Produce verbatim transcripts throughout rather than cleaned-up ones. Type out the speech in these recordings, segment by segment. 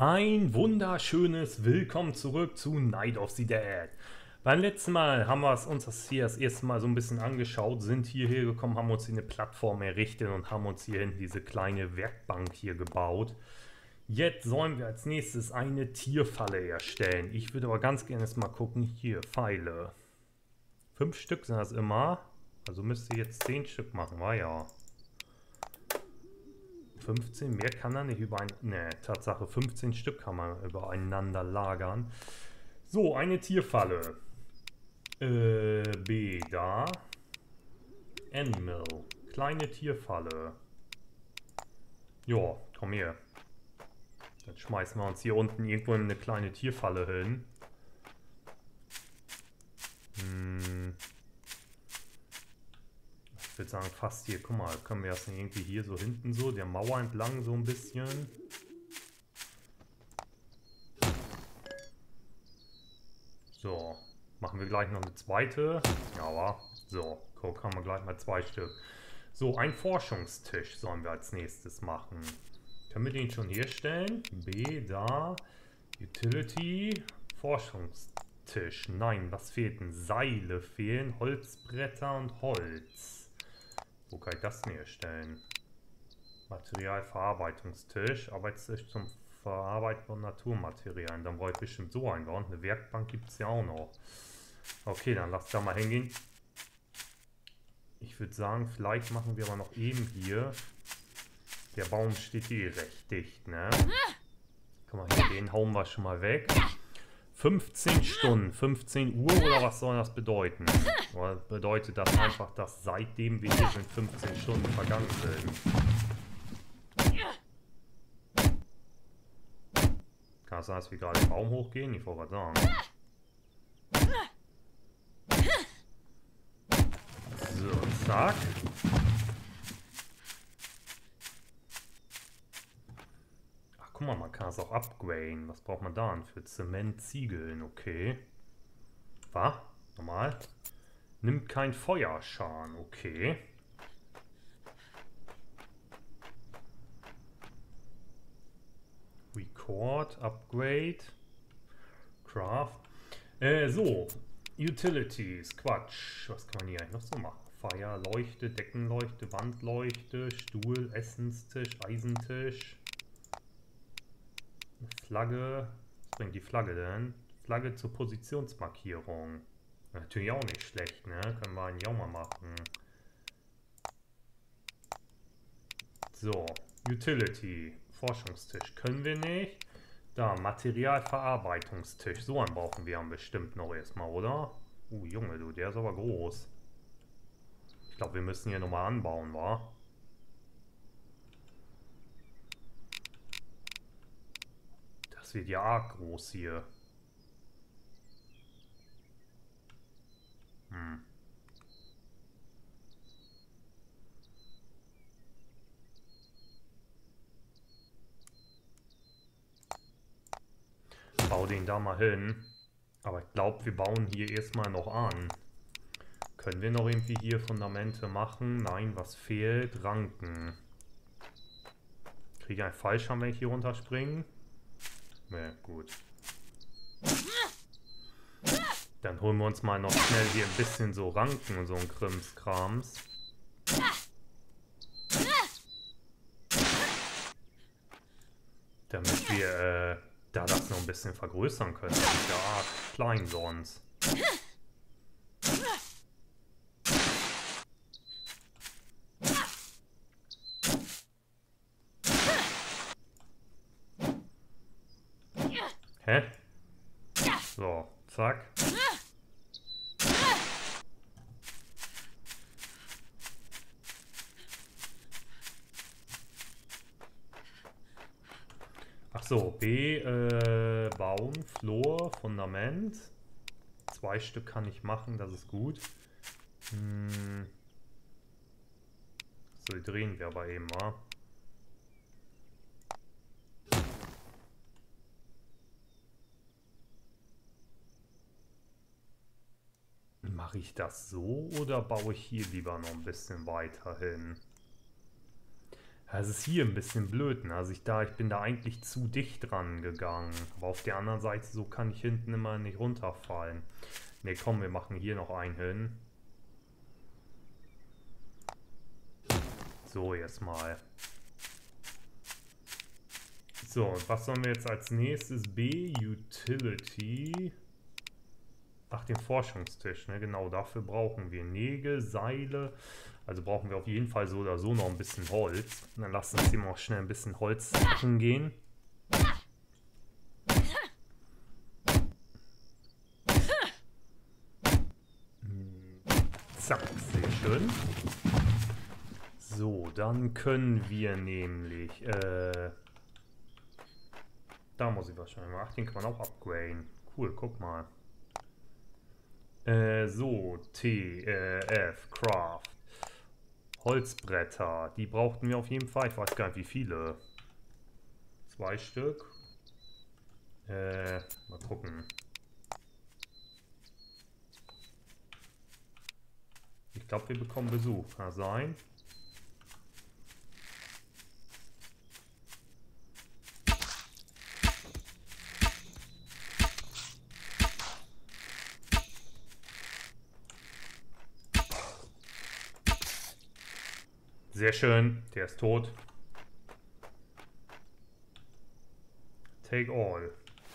Ein wunderschönes Willkommen zurück zu Night of the Dead. Beim letzten Mal haben wir es uns das hier das erste Mal so ein bisschen angeschaut, sind hierher gekommen, haben uns hier eine Plattform errichtet und haben uns hier hinten diese kleine Werkbank hier gebaut. Jetzt sollen wir als nächstes eine Tierfalle erstellen. Ich würde aber ganz gerne jetzt mal gucken, hier, Pfeile. Fünf Stück sind das immer, also müsst ihr jetzt zehn Stück machen, war ja. fünfzehn, mehr kann er nicht über ein... Ne, Tatsache, fünfzehn Stück kann man übereinander lagern. So, eine Tierfalle. Äh, B, da. Animal. Kleine Tierfalle. Ja, komm her. Dann schmeißen wir uns hier unten irgendwo in eine kleine Tierfalle hin. Hm. Ich würde sagen, fast hier. Guck mal, können wir das nicht irgendwie hier so hinten so, der Mauer entlang so ein bisschen. So, machen wir gleich noch eine zweite. Ja, so, guck, haben wir gleich mal zwei Stück. So, ein Forschungstisch sollen wir als nächstes machen. Können wir den schon herstellen? B, da. Utility. Forschungstisch. Nein, was fehlt denn? Seile fehlen, Holzbretter und Holz. Wo kann ich das denn herstellen? Materialverarbeitungstisch. Arbeitstisch zum Verarbeiten von Naturmaterialien. Dann brauche ich bestimmt so einen. Und eine Werkbank gibt es ja auch noch. Okay, dann lass da mal hingehen. Ich würde sagen, vielleicht machen wir aber noch eben hier. Der Baum steht eh recht dicht, ne? Guck mal, hier, den hauen wir schon mal weg. fünfzehn Stunden, fünfzehn Uhr oder was soll das bedeuten? Oder bedeutet das einfach, dass seitdem wir hier sind fünfzehn Stunden vergangen sind? Kann es sein, dass wir gerade den Baum hochgehen? Ich wollte was sagen. So, zack. Guck mal, man kann es auch upgraden. Was braucht man da denn für Zement, Ziegeln? Okay. Was? Normal. Nimmt kein Feuerschaden. Okay. Record, Upgrade. Craft. Äh, so. Utilities. Quatsch. Was kann man hier eigentlich noch so machen? Feuer, Leuchte, Deckenleuchte, Wandleuchte, Stuhl, Essenstisch, Eisentisch. Flagge. Was bringt die Flagge denn? Flagge zur Positionsmarkierung. Natürlich auch nicht schlecht, ne? Können wir eigentlich auch mal machen. So. Utility. Forschungstisch. Können wir nicht. Da. Materialverarbeitungstisch. So einen brauchen wir bestimmt noch erstmal, oder? Uh, Junge, du. Der ist aber groß. Ich glaube, wir müssen hier nochmal anbauen, wa? Das wird ja arg groß hier. Hm. Bau den da mal hin. Aber ich glaube, wir bauen hier erstmal noch an. Können wir noch irgendwie hier Fundamente machen? Nein, was fehlt? Ranken. Kriege ich einen Fallschirm, wenn ich hier runterspringe? Ne, gut. Dann holen wir uns mal noch schnell hier ein bisschen so Ranken und so ein Krimskrams. Damit wir äh, da das noch ein bisschen vergrößern können. Das ist ja arg klein sonst. Hä? So, zack. Ach so, B, äh, bauen, Flur, Fundament. Zwei Stück kann ich machen, das ist gut. Hm. So, die drehen wir aber eben mal. Mache ich das so oder baue ich hier lieber noch ein bisschen weiter hin? Das ist hier ein bisschen blöd, ne? Also ich, da, ich bin da eigentlich zu dicht dran gegangen. Aber auf der anderen Seite, so kann ich hinten immer nicht runterfallen. Ne, komm, wir machen hier noch einen hin. So, jetzt mal. So, und was sollen wir jetzt als nächstes? B, Utility. Ach, den Forschungstisch, ne? Genau, dafür brauchen wir Nägel, Seile. Also brauchen wir auf jeden Fall so oder so noch ein bisschen Holz. Und dann lassen uns hier mal schnell ein bisschen Holz suchen gehen. Zack, sehr schön. So, dann können wir nämlich... Äh, da muss ich wahrscheinlich mal... Ach, den kann man auch upgraden. Cool, guck mal. Äh, so, T, äh, F, Craft. Holzbretter, die brauchten wir auf jeden Fall. Ich weiß gar nicht, wie viele. Zwei Stück. Äh, mal gucken. Ich glaube, wir bekommen Besuch. Kann sein. Sehr schön. Der ist tot. Take all.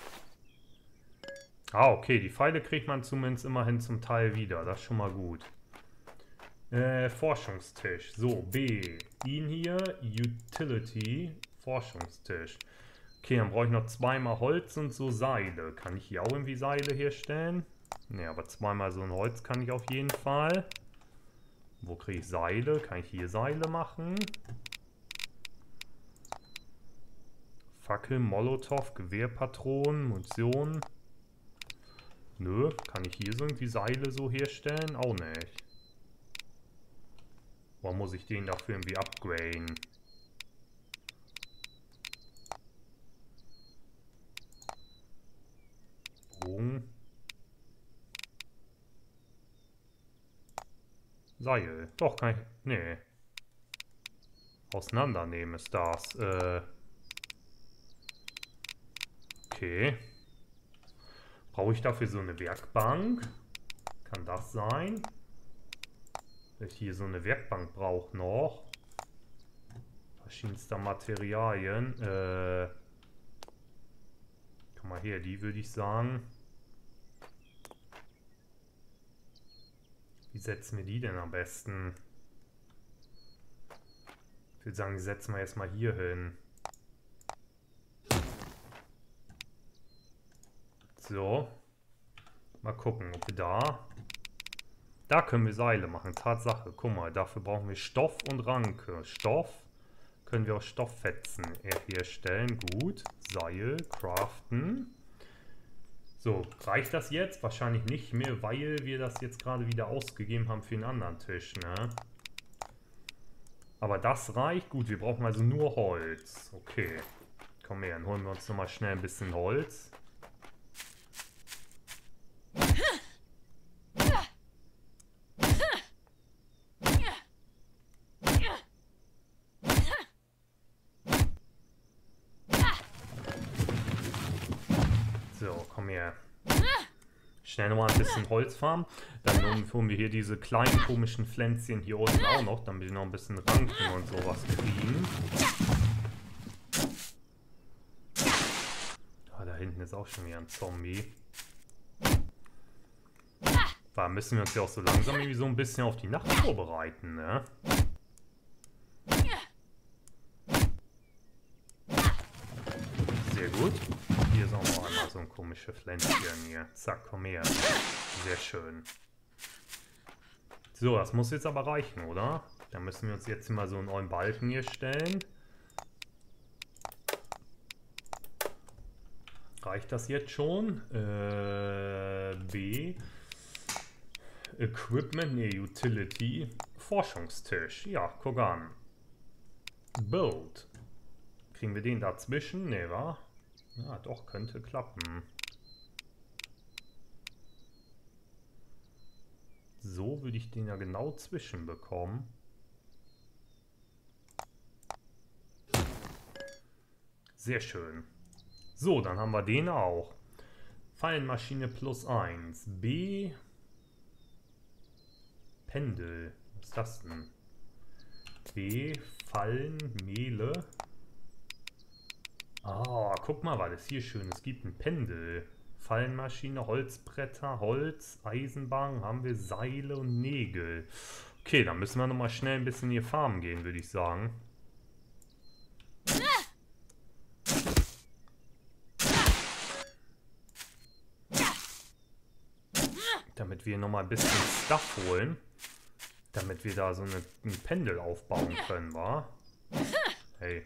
Ah, okay. Die Pfeile kriegt man zumindest immerhin zum Teil wieder. Das ist schon mal gut. Äh, Forschungstisch. So, B. Ihn hier. Utility. Forschungstisch. Okay, dann brauche ich noch zweimal Holz und so Seile. Kann ich hier auch irgendwie Seile herstellen? Ne, aber zweimal so ein Holz kann ich auf jeden Fall. Wo kriege ich Seile? Kann ich hier Seile machen? Fackel, Molotow, Gewehrpatronen, Munition. Nö, kann ich hier so irgendwie Seile so herstellen? Auch nicht. Warum muss ich den dafür irgendwie upgraden? Bogen. Seil. Doch, kann ich... Nee. Auseinandernehmen ist das. Äh... Okay. Brauche ich dafür so eine Werkbank? Kann das sein? Dass ich hier so eine Werkbank brauche noch. Verschiedenster Materialien. Äh... Komm mal her, die würde ich sagen. Wie setzen wir die denn am besten? Ich würde sagen, die setzen wir erstmal hier hin. So. Mal gucken, ob wir da... Da können wir Seile machen. Tatsache. Guck mal, dafür brauchen wir Stoff und Ranke. Stoff können wir aus Stofffetzen herstellen. Gut. Seil, craften. So, reicht das jetzt? Wahrscheinlich nicht mehr, weil wir das jetzt gerade wieder ausgegeben haben für einen anderen Tisch, ne? Aber das reicht. Gut, wir brauchen also nur Holz. Okay. Komm her, dann holen wir uns nochmal schnell ein bisschen Holz. So, komm her. Schnell nochmal ein bisschen Holz farmen. Dann holen wir hier diese kleinen komischen Pflänzchen hier unten auch noch, damit wir noch ein bisschen Ranken und sowas kriegen. Ah, da hinten ist auch schon wieder ein Zombie. Da müssen wir uns ja auch so langsam irgendwie so ein bisschen auf die Nacht vorbereiten, ne? Sehr gut. Hier ist auch noch einmal so ein komisches Pflänzchen hier. Zack, komm her. Sehr schön. So, das muss jetzt aber reichen, oder? Dann müssen wir uns jetzt mal so einen neuen Balken hier stellen. Reicht das jetzt schon? Äh, B. Equipment, ne, Utility. Forschungstisch. Ja, guck an. Build. Kriegen wir den dazwischen? Ne, wa? Ja, doch, könnte klappen. So würde ich den ja genau zwischen bekommen. Sehr schön. So, dann haben wir den auch. Fallenmaschine plus eins. B. Pendel. Was ist das denn? B. Fallen, Mehle. Ah, guck mal, was ist hier schön. Es gibt ein Pendel. Fallenmaschine, Holzbretter, Holz, Eisenbahn, haben wir Seile und Nägel. Okay, dann müssen wir nochmal schnell ein bisschen hier farmen gehen, würde ich sagen. Damit wir nochmal ein bisschen Stuff holen. Damit wir da so eine, ein Pendel aufbauen können, wa? Hey.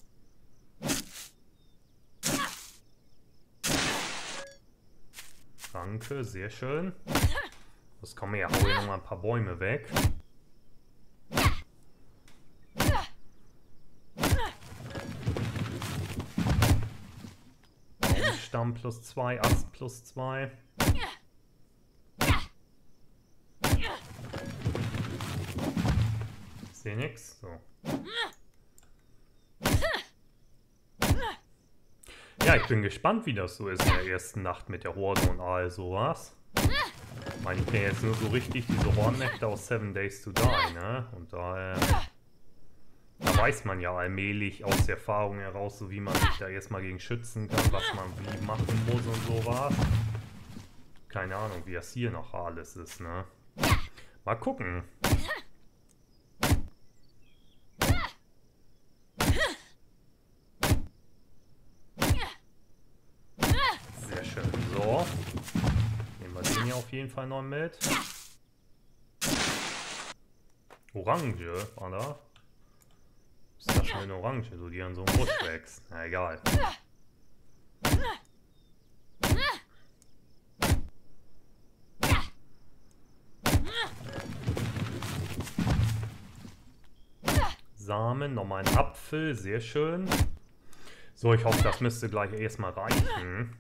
Danke, sehr schön. Das kommen wir ja, hau hier nochmal ein paar Bäume weg. Baumstamm plus zwei, Ast plus zwei. Ich sehe nichts. So. Ja, ich bin gespannt, wie das so ist in der ersten Nacht mit der Horde und all sowas. Ich meine, ich kenne jetzt nur so richtig diese Hornnächte aus Seven Days to Die, ne? Und da, äh, da weiß man ja allmählich aus der Erfahrung heraus, so wie man sich da erstmal gegen schützen kann, was man wie machen muss und sowas. Keine Ahnung, wie das hier noch alles ist, ne? Mal gucken. Sehr schön. So. Nehmen wir den hier auf jeden Fall noch mit. Orange, war da? Was ist das für eine Orange, so die an so einem Busch wächst? Na egal. Samen, nochmal ein Apfel, sehr schön. So, ich hoffe, das müsste gleich erstmal reichen.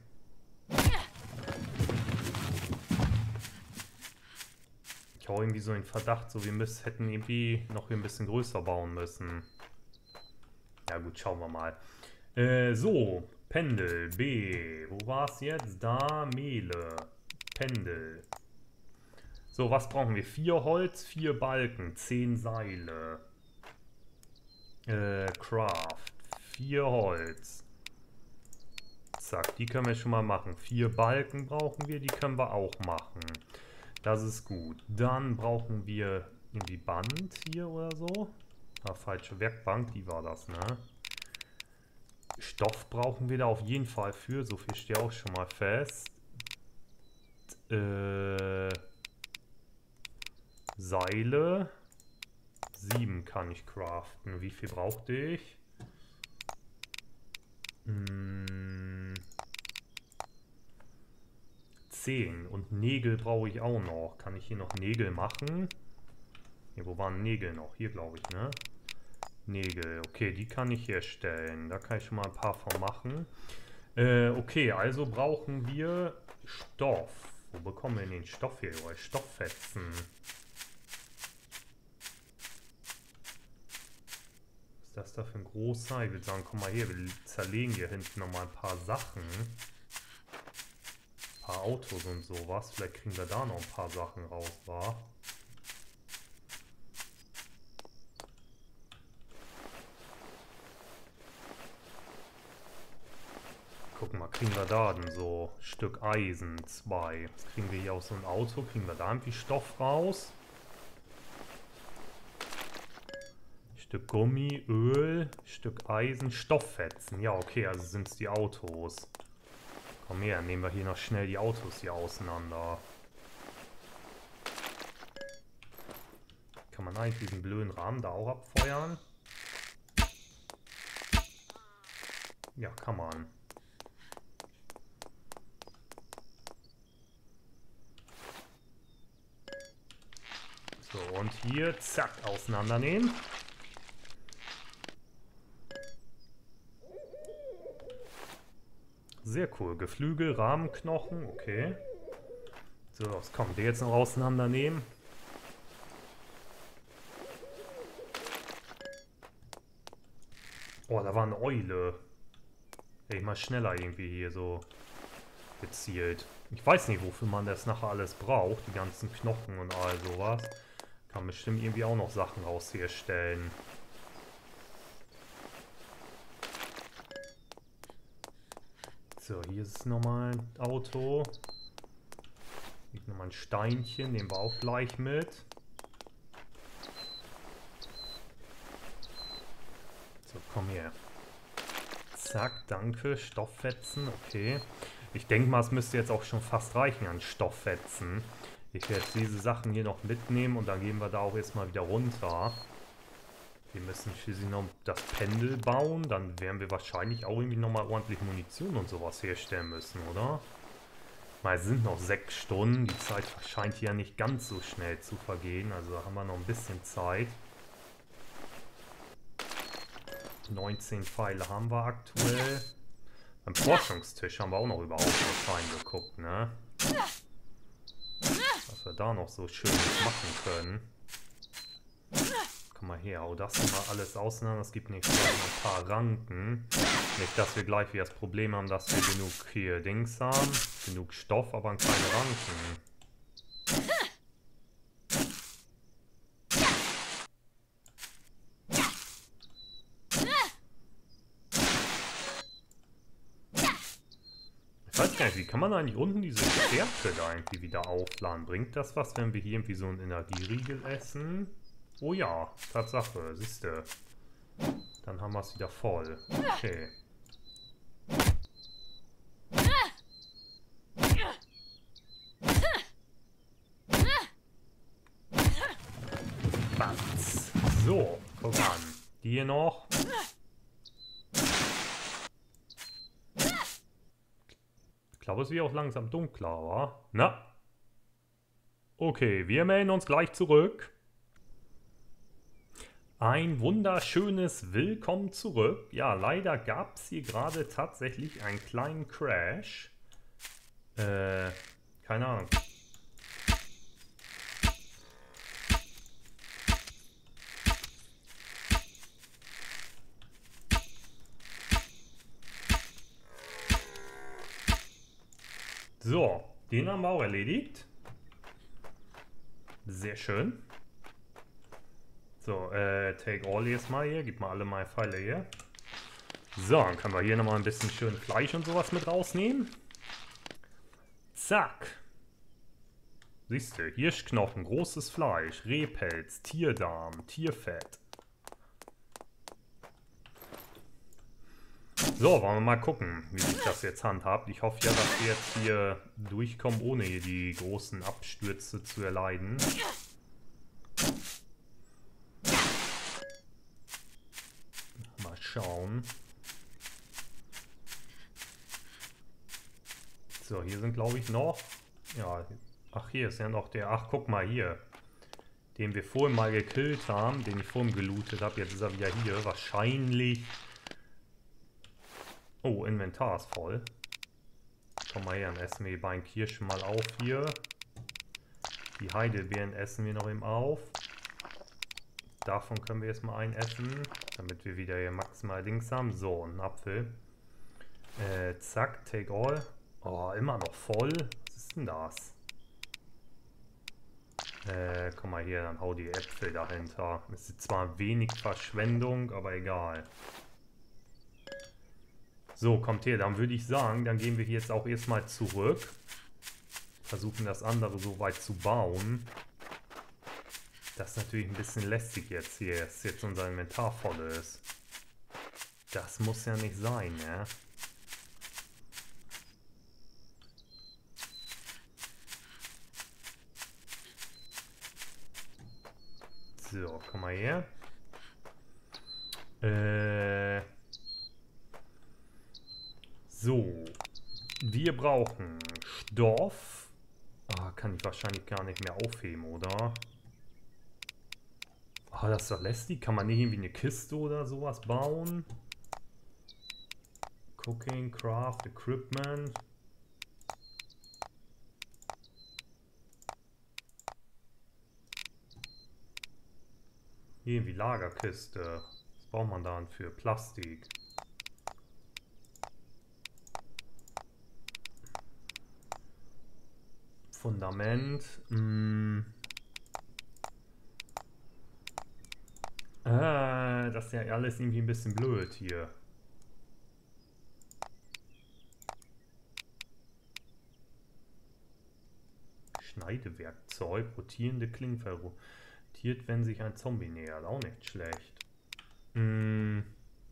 Ich habe irgendwie so einen Verdacht, so wir müssen, hätten irgendwie noch hier ein bisschen größer bauen müssen. Ja gut, schauen wir mal. Äh, so, Pendel, B. Wo war es jetzt? Da, Mehle. Pendel. So, was brauchen wir? Vier Holz, vier Balken, zehn Seile. Äh, Craft. Vier Holz. Zack, die können wir schon mal machen. Vier Balken brauchen wir, die können wir auch machen. Das ist gut. Dann brauchen wir irgendwie Band hier oder so. Ah, falsche Werkbank, die war das, ne? Stoff brauchen wir da auf jeden Fall für. So viel steht auch schon mal fest. Äh, Seile. Sieben kann ich craften. Wie viel brauchte ich? Hm, zehn. Und Nägel brauche ich auch noch. Kann ich hier noch Nägel machen? Hier, wo waren Nägel noch? Hier, glaube ich, ne? Nägel. Okay, die kann ich herstellen. Da kann ich schon mal ein paar von machen. Äh, okay, also brauchen wir Stoff. Wo bekommen wir denn den Stoff hier? Oh, Stofffetzen. Was ist das da für ein großer? Ich würde sagen, komm mal her, wir zerlegen hier hinten nochmal ein paar Sachen. Ein paar Autos und sowas. Vielleicht kriegen wir da noch ein paar Sachen raus, wa? Gucken mal, kriegen wir da denn so ein Stück Eisen, zwei. Was kriegen wir hier aus so einem Auto? Kriegen wir da irgendwie Stoff raus? Stück Gummi, Öl, Stück Eisen, Stofffetzen. Ja, okay, also sind es die Autos. Komm her, nehmen wir hier noch schnell die Autos hier auseinander. Kann man eigentlich diesen blöden Rahmen da auch abfeuern? Ja, kann man. So, und hier, zack, auseinandernehmen. Sehr cool. Geflügel, Rahmenknochen, okay. So, was kommt der jetzt noch auseinandernehmen? Oh, da war eine Eule. Ey, mal schneller irgendwie hier so gezielt. Ich weiß nicht, wofür man das nachher alles braucht. Die ganzen Knochen und all sowas. Kann bestimmt irgendwie auch noch Sachen raus herstellen. So, hier ist nochmal ein Auto. Hier nochmal ein Steinchen, nehmen wir auch gleich mit. So, komm her. Zack, danke. Stofffetzen, okay. Ich denke mal, es müsste jetzt auch schon fast reichen an Stofffetzen. Ich werde jetzt diese Sachen hier noch mitnehmen und dann gehen wir da auch erstmal wieder runter. Wir müssen schließlich noch das Pendel bauen. Dann werden wir wahrscheinlich auch irgendwie nochmal ordentlich Munition und sowas herstellen müssen, oder? Mal, es sind noch sechs Stunden. Die Zeit scheint hier nicht ganz so schnell zu vergehen. Also da haben wir noch ein bisschen Zeit. neunzehn Pfeile haben wir aktuell. Beim Forschungstisch haben wir auch noch überhaupt nicht reingeguckt, ne? Was wir da noch so schön machen können. Komm mal her, hau das mal alles auseinander. Es gibt nicht noch ein paar Ranken. Nicht, dass wir gleich wieder das Problem haben, dass wir genug hier Dings haben. Genug Stoff, aber keine Ranken. Ich weiß gar nicht, wie kann man eigentlich unten diese Stärke da irgendwie wieder aufladen? Bringt das was, wenn wir hier irgendwie so einen Energieriegel essen? Oh ja, Tatsache, siehste. Dann haben wir es wieder voll. Okay. Batz. So, guck an. Die hier noch. Ich glaube, es wird auch langsam dunkler, wa? Na? Okay, wir melden uns gleich zurück. Ein wunderschönes Willkommen zurück. Ja, leider gab es hier gerade tatsächlich einen kleinen Crash. Äh, keine Ahnung. So, den haben wir auch erledigt. Sehr schön. So, äh, take all jetzt mal hier. Gib mal alle meine Pfeile hier. So, dann können wir hier nochmal ein bisschen schön Fleisch und sowas mit rausnehmen. Zack. Siehst du, Hirschknochen, großes Fleisch, Rehpelz, Tierdarm, Tierfett. So, wollen wir mal gucken, wie sich das jetzt handhabt. Ich hoffe ja, dass wir jetzt hier durchkommen, ohne hier die großen Abstürze zu erleiden. Mal schauen. So, hier sind, glaube ich, noch... Ja, ach, hier ist ja noch der... Ach, guck mal hier. Den wir vorhin mal gekillt haben, den ich vorhin gelootet habe. Jetzt ist er wieder hier. Wahrscheinlich... Oh, Inventar ist voll. Komm mal her, dann essen wir die beiden Kirschen mal auf hier. Die Heidelbeeren essen wir noch eben auf. Davon können wir jetzt mal einen essen, damit wir wieder hier maximal Dings haben. So, ein Apfel. Äh, zack, take all. Oh, immer noch voll. Was ist denn das? Äh, komm mal hier, dann hau die Äpfel dahinter. Das ist zwar wenig Verschwendung, aber egal. So, kommt her, dann würde ich sagen, dann gehen wir hier jetzt auch erstmal zurück. Versuchen das andere so weit zu bauen. Das ist natürlich ein bisschen lästig jetzt hier, dass jetzt unser Inventar voll ist. Das muss ja nicht sein, ne? So, komm mal her. Äh... So, wir brauchen Stoff. Ah, kann ich wahrscheinlich gar nicht mehr aufheben, oder? Ah, das ist doch lästig. Kann man nicht irgendwie eine Kiste oder sowas bauen? Cooking, Craft, Equipment. Irgendwie Lagerkiste. Was braucht man dann für Plastik? Fundament. Mm. Ah, das ist ja alles irgendwie ein bisschen blöd hier. Schneidewerkzeug, rotierende Klingen verrotiert, wenn sich ein Zombie nähert. Auch nicht schlecht. Mm.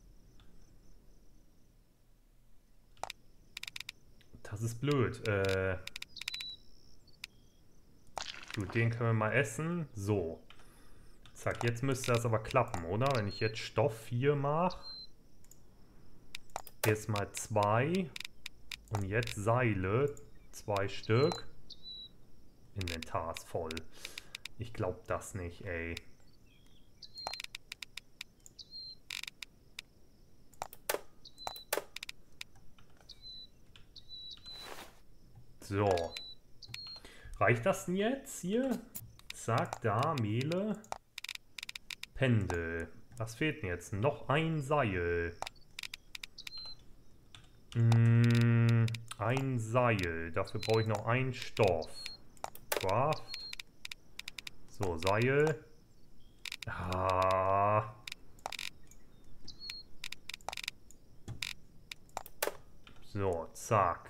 Das ist blöd. Äh. Gut, den können wir mal essen. So. Zack, jetzt müsste das aber klappen, oder? Wenn ich jetzt Stoff hier mache. Erstmal zwei. Und jetzt Seile. Zwei Stück. Inventar ist voll. Ich glaube das nicht, ey. So. Reicht das denn jetzt hier? Zack, da, Mehle. Pendel. Was fehlt denn jetzt? Noch ein Seil. Mm, ein Seil. Dafür brauche ich noch einen Stoff. Craft. So, Seil. Ah. So, zack.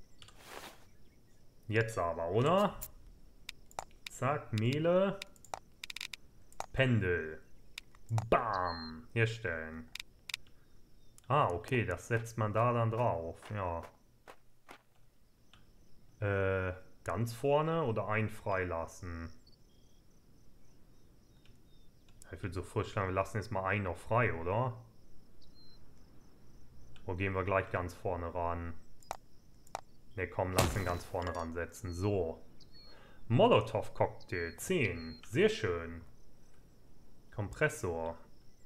Jetzt aber, oder? Zack, Mehle. Pendel. Bam. Herstellen. Ah, okay, das setzt man da dann drauf. Ja. Äh, ganz vorne oder einen freilassen? Ich würde so vorschlagen, wir lassen jetzt mal einen noch frei, oder? Oder gehen wir gleich ganz vorne ran? Ne, komm, lass den ganz vorne ransetzen. So. Molotow-Cocktail. zehn. Sehr schön. Kompressor.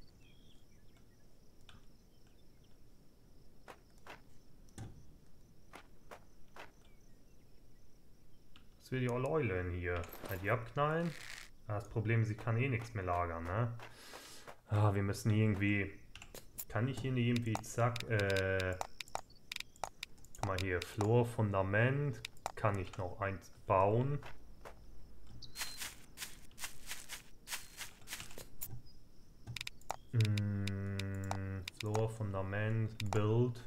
Was will die olle Eule denn hier? Kann die abknallen? Ah, das Problem ist, ich kann eh nichts mehr lagern, ne? Ah, wir müssen hier irgendwie... Kann ich hier nicht irgendwie... Zack, äh... Guck mal hier. Floor, Fundament. Kann ich noch eins bauen? Mm, Floor, Fundament, Build.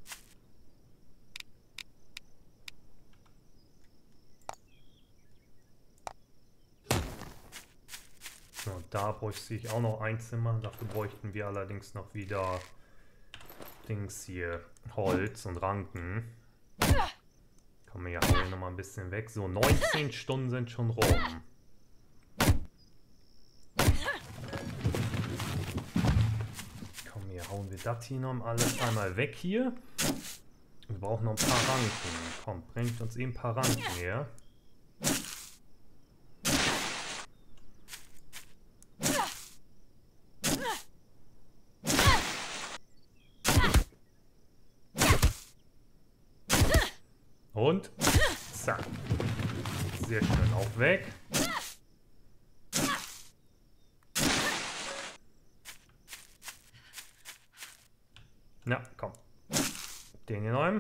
So, da bräuchte ich auch noch ein Zimmer. Dafür bräuchten wir allerdings noch wieder Dings hier, Holz und Ranken. Kommen wir ja hier nochmal ein bisschen weg. So, neunzehn Stunden sind schon rum. Komm, hier hauen wir das hier noch alles einmal weg hier. Wir brauchen noch ein paar Ranken. Komm, bringt uns eben ein paar Ranken her. Und zack. Sehr schön, auch weg. Na, komm. Den hier nehmen.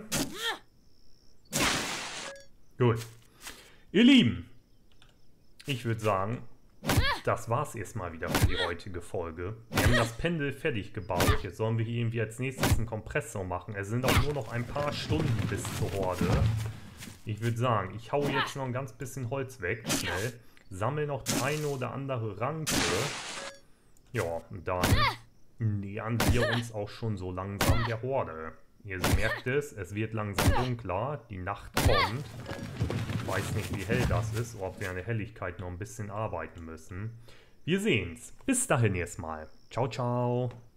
Gut. Ihr Lieben, ich würde sagen, das war's erstmal wieder für die heutige Folge. Wir haben das Pendel fertig gebaut. Jetzt sollen wir hier irgendwie als nächstes einen Kompressor machen. Es sind auch nur noch ein paar Stunden bis zur Horde. Ich würde sagen, ich hau jetzt noch ein ganz bisschen Holz weg, schnell. Sammle noch die eine oder andere Ranke. Ja, und dann nähern wir uns auch schon so langsam der Horde. Ihr merkt es, es wird langsam dunkler, die Nacht kommt. Ich weiß nicht, wie hell das ist, oder ob wir an der Helligkeit noch ein bisschen arbeiten müssen. Wir sehen's. Bis dahin erstmal. Ciao, ciao.